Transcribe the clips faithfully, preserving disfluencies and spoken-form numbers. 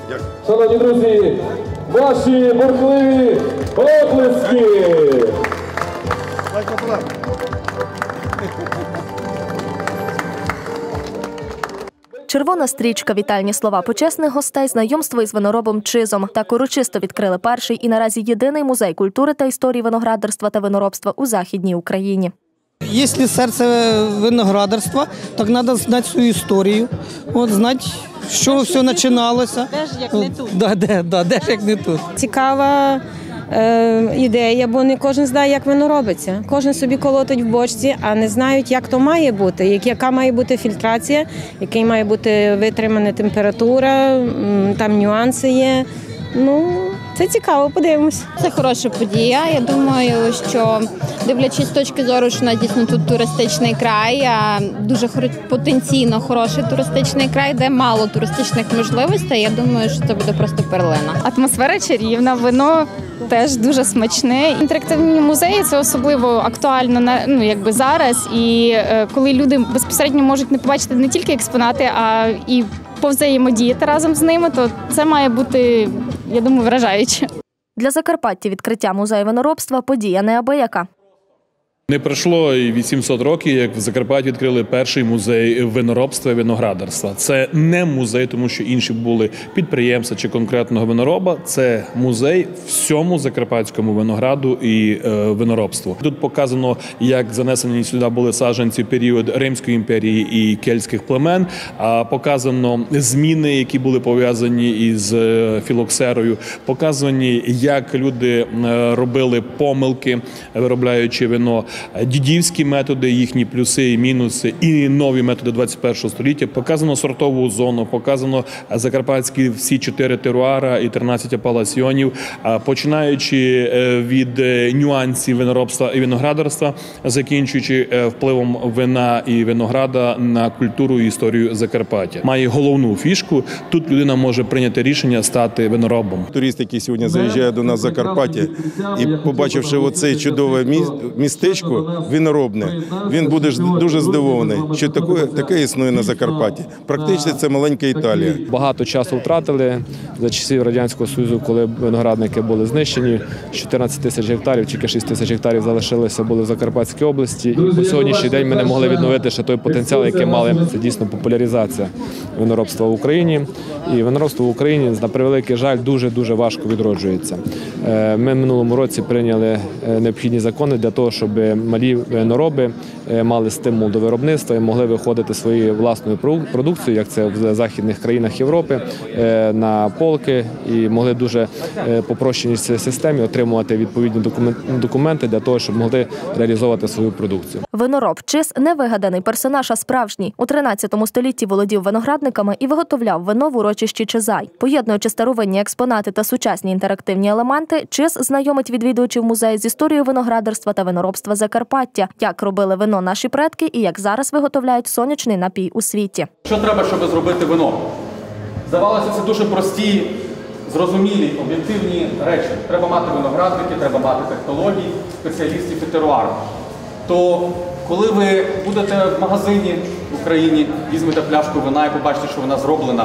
Дякую. Шановні друзі, ваші бурхливі оплески! Червона стрічка, вітальні слова почесних гостей, знайомство із виноробом Чизом. Так урочисто відкрили перший і наразі єдиний музей культури та історії виноградарства та виноробства у Західній Україні. Якщо серце виноградарства, так треба знати свою історію, от, знати, що все починалося. Де ж як не тут. Да, де, да, де ж як не тут. Цікава е, ідея, бо не кожен знає, як воно робиться. Кожен собі колотить в бочці, а не знають, як то має бути, яка має бути фільтрація, яка має бути витримана температура, там нюанси є. Ну, це цікаво, подивимось. Це хороша подія. Я думаю, що дивлячись з точки зору, що у нас дійсно тут туристичний край, а дуже потенційно хороший туристичний край, де мало туристичних можливостей, я думаю, що це буде просто перлина. Атмосфера чарівна, вино теж дуже смачне. Інтерактивні музеї – це особливо актуально, ну, якби зараз, і е, коли люди безпосередньо можуть не побачити не тільки експонати, а і повзаємодіяти разом з ними, то це має бути, я думаю, вражаюче. Для Закарпаття відкриття музею виноробства – подія неабияка. Не пройшло і вісімсот років, як в Закарпатті відкрили перший музей виноробства і виноградарства. Це не музей, тому що інші були підприємства чи конкретного винороба. Це музей всьому закарпатському винограду і е, виноробству. Тут показано, як занесені сюди були саджанці в період Римської імперії і кельтських племен. А показано зміни, які були пов'язані із філоксерою. Показані, як люди робили помилки, виробляючи вино. Дідівські методи, їхні плюси і мінуси, і нові методи двадцять першого століття. Показано сортову зону, показано закарпатські всі чотири теруара і тринадцять апеляціонів, починаючи від нюансів виноробства і виноградарства, закінчуючи впливом вина і винограда на культуру і історію Закарпаття. Має головну фішку – тут людина може прийняти рішення стати виноробом. Турист, який сьогодні заїжджає до нас в Закарпаття і побачивши оце чудове містечко, виноробне, він буде дуже здивований, що таке, таке існує на Закарпатті. Практично це маленька Італія. Багато часу втратили за часів Радянського Союзу, коли виноградники були знищені. З чотирнадцяти тисяч гектарів, тільки шість тисяч гектарів залишилися, були в Закарпатській області. І по сьогоднішній день ми не могли відновити ще той потенціал, який мали. Це дійсно популяризація виноробства в Україні. І виноробство в Україні, на превеликий жаль, дуже-дуже важко відроджується. Ми в минулому році прийняли необхідні закони для того, щоб малі винороби мали стимул до виробництва і могли виходити своєю власною продукцією, як це в західних країнах Європи, на полки і могли дуже по прощеній системі отримувати відповідні документи для того, щоб могли реалізовувати свою продукцію. Винороб Чиз – не вигаданий персонаж, а справжній. У тринадцятому столітті володів виноградниками і виготовляв вино в урочищі Чизай. Поєднуючи старовинні експонати та сучасні інтерактивні елементи, Чиз знайомить відвідувачів музею з історією виноградарства та виноробства Закарпаття, як робили вино наші предки і як зараз виготовляють сонячний напій у світі. Що треба, щоб зробити вино? Здавалося, це дуже прості, зрозумілі, об'єктивні речі. Треба мати виноградники, треба мати технології, спеціалістів і теруару. То коли ви будете в магазині в Україні, візьмете пляшку вина і побачите, що вона зроблена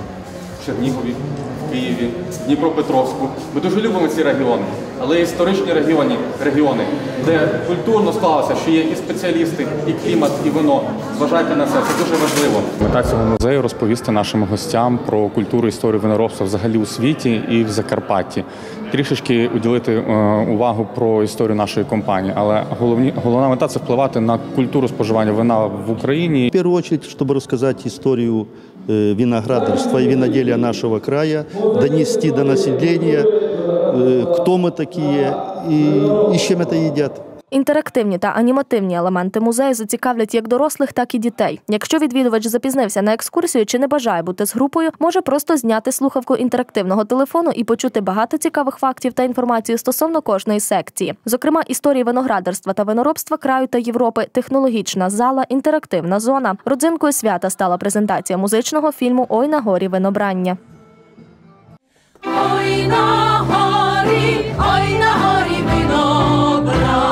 в Чернігові, в Києві, Дніпропетровську. Ми дуже любимо ці регіони, але історичні регіони, регіони, де культурно склалося, що є і спеціалісти, і клімат, і вино. Зважайте на це, це дуже важливо. Мета цього музею – розповісти нашим гостям про культуру і історію виноробства взагалі у світі і в Закарпатті. Трішечки уділити увагу про історію нашої компанії, але головні, головна мета – це впливати на культуру споживання вина в Україні. В першу чергу, щоб розказати історію виноградарства и виноделия нашего края, донести до населения, кто мы такие и, и с чем это едят. Інтерактивні та анімативні елементи музею зацікавлять як дорослих, так і дітей. Якщо відвідувач запізнився на екскурсію чи не бажає бути з групою, може просто зняти слухавку інтерактивного телефону і почути багато цікавих фактів та інформацію стосовно кожної секції. Зокрема, історії виноградарства та виноробства краю та Європи, технологічна зала, інтерактивна зона. Родзинкою свята стала презентація музичного фільму «Ой на горі винобрання». Ой на горі, ой на горі винобрання.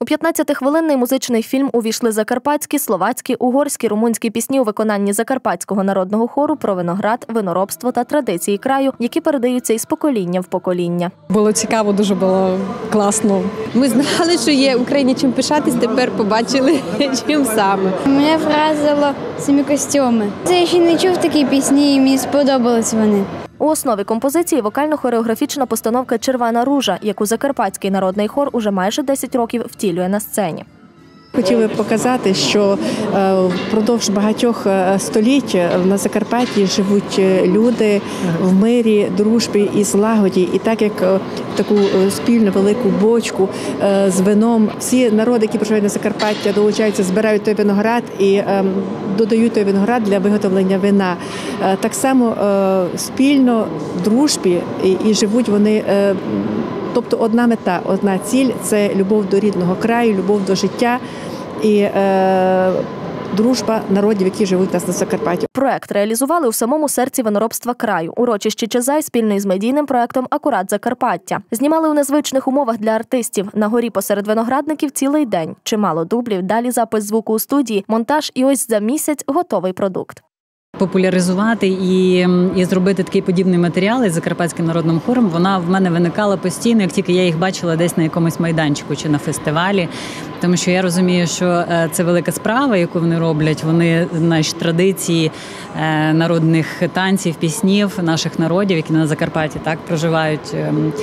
У п'ятнадцятихвилинний музичний фільм увійшли закарпатські, словацькі, угорські, румунські пісні у виконанні Закарпатського народного хору про виноград, виноробство та традиції краю, які передаються із покоління в покоління. Було цікаво, дуже було класно. Ми знали, що є в Україні чим пишатись, тепер побачили, чим саме. Мене вразило самі костюми. Я ще не чув такі пісні, і мені сподобались вони. У основі композиції вокально-хореографічна постановка «Червона ружа», яку Закарпатський народний хор уже майже десять років втілює на сцені. Хотіли показати, що впродовж багатьох століть на Закарпатті живуть люди в мирі, дружбі і злагоді. І так як в таку спільну велику бочку з вином, всі народи, які проживають на Закарпатті, долучаються, збирають той виноград і додають той виноград для виготовлення вина. Так само спільно в дружбі і живуть вони. Тобто одна мета, одна ціль – це любов до рідного краю, любов до життя і е, дружба народів, які живуть у нас на Закарпатті. Проект реалізували у самому серці виноробства краю – урочищі Чезай спільно із медійним проектом «Акурат Закарпаття». Знімали у незвичних умовах для артистів. На горі посеред виноградників цілий день. Чимало дублів, далі запис звуку у студії, монтаж і ось за місяць готовий продукт. Популяризувати і, і зробити такий подібний матеріал із Закарпатським народним хором, вона в мене виникала постійно, як тільки я їх бачила десь на якомусь майданчику чи на фестивалі. Тому що я розумію, що це велика справа, яку вони роблять. Вони наші традиції народних танців, піснів наших народів, які на Закарпатті так проживають,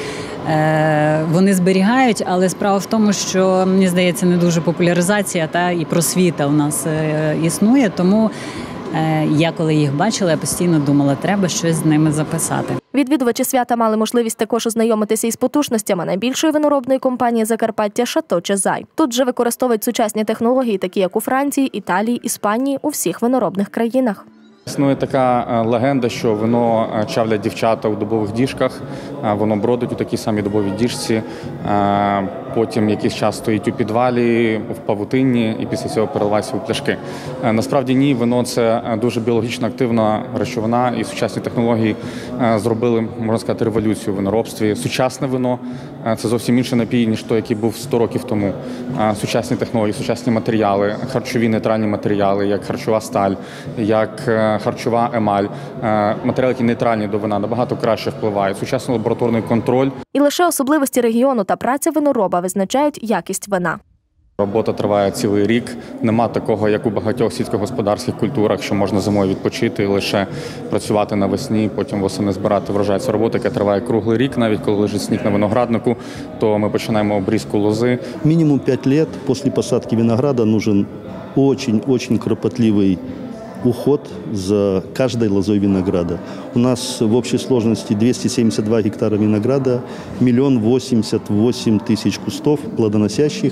вони зберігають, але справа в тому, що, мені здається, не дуже популяризація та і просвіта у нас існує, тому я, коли їх бачила, я постійно думала, треба щось з ними записати. Відвідувачі свята мали можливість також ознайомитися із потужностями найбільшої виноробної компанії Закарпаття «Шато Чезай». Тут же використовують сучасні технології, такі як у Франції, Італії, Іспанії, у всіх виноробних країнах. Існує така легенда, що вино чавлять дівчата у дубових діжках, воно бродить у такій самій дубовій діжці, потім якийсь час стоїть у підвалі, в павутинні і після цього переливається у пляшки. Насправді ні, вино – це дуже біологічно активна речовина і сучасні технології зробили, можна сказати, революцію в виноробстві. Сучасне вино – це зовсім інший напій, ніж той, який був сто років тому. Сучасні технології, сучасні матеріали, харчові нейтральні матеріали, як харчова сталь, як харчова емаль, матеріали, які нейтральні до вина, набагато краще впливають. Сучасний лабораторний контроль. І лише особливості регіону та праця винороба визначають якість вина. Робота триває цілий рік. Нема такого, як у багатьох сільськогосподарських культурах, що можна зимою відпочити і лише працювати навесні, потім восени збирати врожай. Це робота, яка триває круглий рік. Навіть коли лежить сніг на винограднику, то ми починаємо обрізку лози. Мінімум п'ять років після посадки винограда потрібен дуже-дуже кропотливий уход за каждой лозой винограда. У нас в общей сложности двести семьдесят два гектара винограда, миллион восемьдесят восемь тысяч кустов плодоносящих,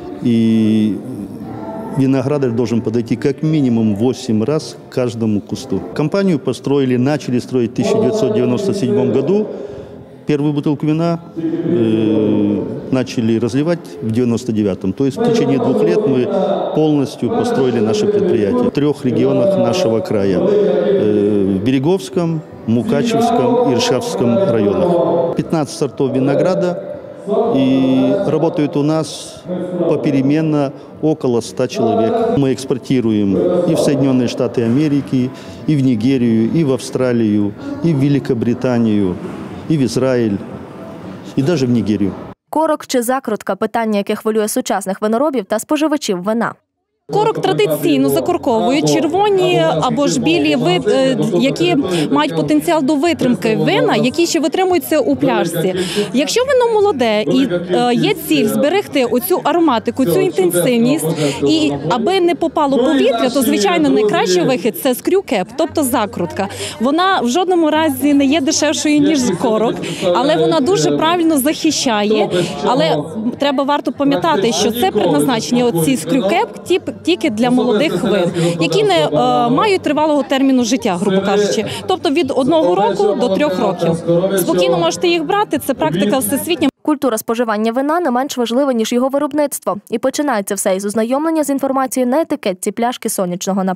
и виноградарь должен подойти как минимум восемь раз к каждому кусту. Компанию построили, начали строить в тысяча девятьсот девяносто седьмом году. Первую бутылку вина э, начали разливать в девяносто девятом. То есть в течение двух лет мы полностью построили наше предприятие в трех регионах нашего края. Э, в Береговском, Мукачевском и Иршавском районах. пятнадцать сортов винограда. И работают у нас попеременно около ста человек. Мы экспортируем и в Соединенные Штаты Америки, и в Нигерию, и в Австралию, и в Великобританию, і в Ізраїль, і навіть в Нігерію. Корок чи закрутка – питання, яке хвилює сучасних виноробів та споживачів вина. Корок традиційно закорковують червоні або ж білі, які мають потенціал до витримки вина, які ще витримуються у пляшці. Якщо вино молоде і є ціль зберегти оцю ароматику, цю інтенсивність, і аби не попало повітря, то, звичайно, найкращий вихід – це скрю-кеп, тобто закрутка. Вона в жодному разі не є дешевшою, ніж корок, але вона дуже правильно захищає. Але треба варто пам'ятати, що це предназначення оці скрю-кеп тільки для молодих вин, які не е, мають тривалого терміну життя, грубо кажучи. Тобто від одного року до трьох років. Спокійно можете їх брати, це практика всесвітня. Культура споживання вина не менш важлива, ніж його виробництво. І починається все із ознайомлення з інформацією на етикетці пляшки сонячного напою.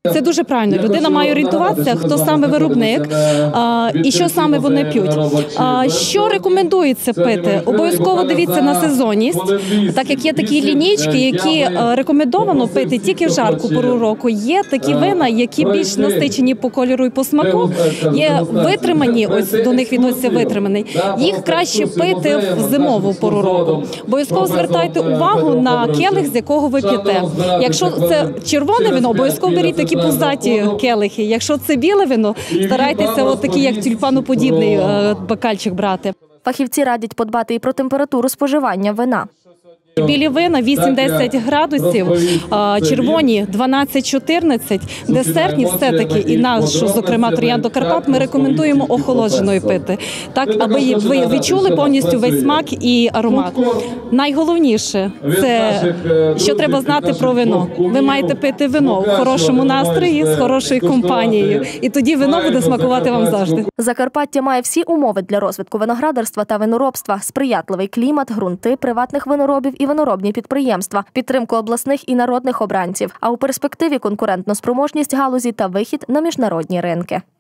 Це дуже правильно. Людина має орієнтуватися, хто саме виробник а, і що саме вони п'ють. А, що рекомендується пити? Обов'язково дивіться на сезонність, так як є такі лінійки, які а, рекомендовано пити тільки в жарку пору року. Є такі вина, які більш насичені по кольору і по смаку, є витримані, ось до них відноситься витриманий. Їх краще пити в зимову пору року. Обов'язково звертайте увагу на келих, з якого ви п'єте. Якщо це червоне вино, обов'язково беріть такі пузаті келихи. Якщо це біле вино, старайтеся от такі, як тюльпаноподібний бокальчик брати. Фахівці радять подбати і про температуру споживання вина. Білі вина вісім-десять градусів, червоні дванадцять-чотирнадцять, десертні все-таки, і нашу, зокрема, Троянду Карпат, ми рекомендуємо охолодженою пити, так, аби ви відчули повністю весь смак і аромат. Найголовніше – це, що треба знати про вино. Ви маєте пити вино в хорошому настрої, з хорошою компанією, і тоді вино буде смакувати вам завжди. Закарпаття має всі умови для розвитку виноградарства та виноробства, сприятливий клімат, ґрунти, приватних виноробів і виноробні підприємства, підтримку обласних і народних обранців, а у перспективі конкурентну спроможність галузі та вихід на міжнародні ринки.